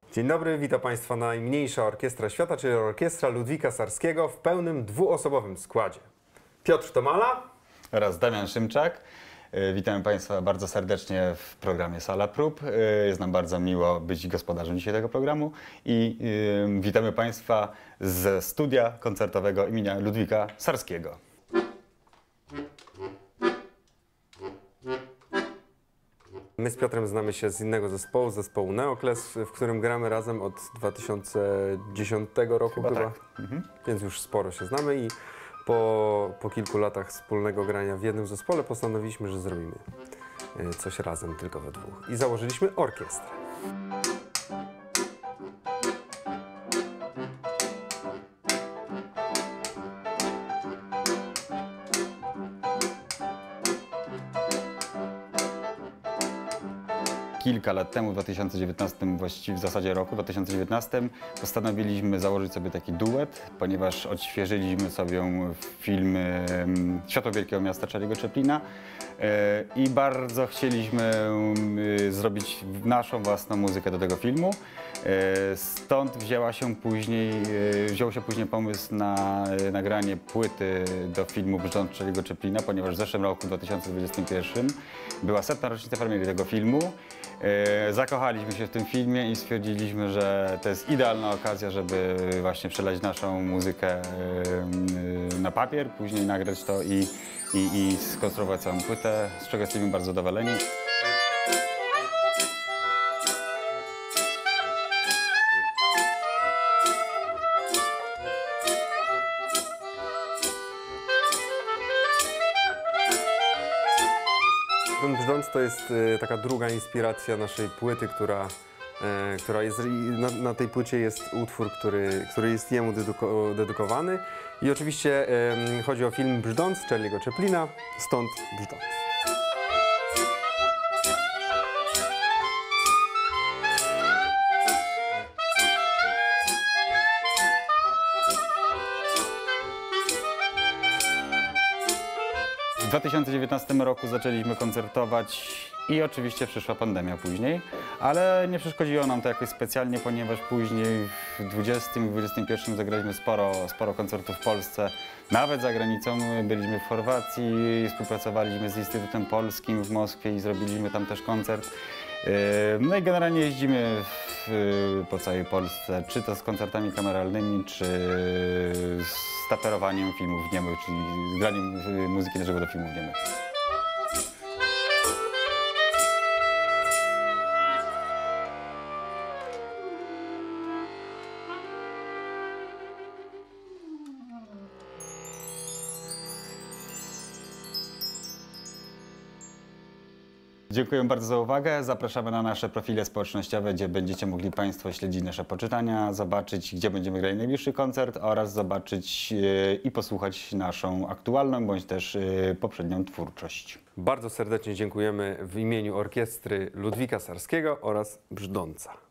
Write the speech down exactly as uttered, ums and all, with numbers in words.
Dzień dobry, witam Państwa najmniejsza orkiestra świata, czyli orkiestra Ludwika Sarskiego w pełnym dwuosobowym składzie. Piotr Tomala oraz Damian Szymczak. Witamy Państwa bardzo serdecznie w programie Sala Prób. Jest nam bardzo miło być gospodarzem dzisiaj tego programu i witamy Państwa ze studia koncertowego imienia Ludwika Sarskiego. My z Piotrem znamy się z innego zespołu, zespołu Neokles, w którym gramy razem od dwa tysiące dziesiątego roku chyba, chyba. Tak. Mhm. Więc już sporo się znamy i po, po kilku latach wspólnego grania w jednym zespole postanowiliśmy, że zrobimy coś razem, tylko we dwóch. I założyliśmy orkiestrę. Kilka lat temu, w dwa tysiące dziewiętnastym, właściwie w zasadzie roku, w dwa tysiące dziewiętnastym, postanowiliśmy założyć sobie taki duet, ponieważ odświeżyliśmy sobie film Światło Wielkiego Miasta Charlie'ego Chaplina i bardzo chcieliśmy zrobić naszą własną muzykę do tego filmu. Stąd wzięła się później, wziął się później pomysł na nagranie płyty do filmu Brzdąc Charlie'ego Chaplina, ponieważ w zeszłym roku, w dwa tysiące dwudziestym pierwszym, była setna rocznica premiery tego filmu. Zakochaliśmy się w tym filmie i stwierdziliśmy, że to jest idealna okazja, żeby właśnie przelać naszą muzykę na papier, później nagrać to i, i, i skonstruować całą płytę, z czego jesteśmy bardzo zadowoleni. Ten Brzdąc to jest y, taka druga inspiracja naszej płyty, która, y, która jest, na, na tej płycie jest utwór, który, który jest jemu dedyko, dedykowany. I oczywiście y, chodzi o film Brzdąc Charlie'ego Chaplina, stąd Brzdąc. W dwa tysiące dziewiętnastym roku zaczęliśmy koncertować i oczywiście przyszła pandemia później, ale nie przeszkodziło nam to jakoś specjalnie, ponieważ później w dwudziestym i dwudziestym pierwszym zagraliśmy sporo, sporo koncertów w Polsce, nawet za granicą. Byliśmy w Chorwacji, współpracowaliśmy z Instytutem Polskim w Moskwie i zrobiliśmy tam też koncert. No i generalnie jeździmy w, po całej Polsce, czy to z koncertami kameralnymi, czy z taperowaniem filmów niemych, czyli z graniem muzyki na żywo do filmów niemych. Dziękuję bardzo za uwagę. Zapraszamy na nasze profile społecznościowe, gdzie będziecie mogli Państwo śledzić nasze poczytania, zobaczyć, gdzie będziemy grali najbliższy koncert oraz zobaczyć yy, i posłuchać naszą aktualną bądź też yy, poprzednią twórczość. Bardzo serdecznie dziękujemy w imieniu orkiestry Ludwika Sarskiego oraz Brzdąca.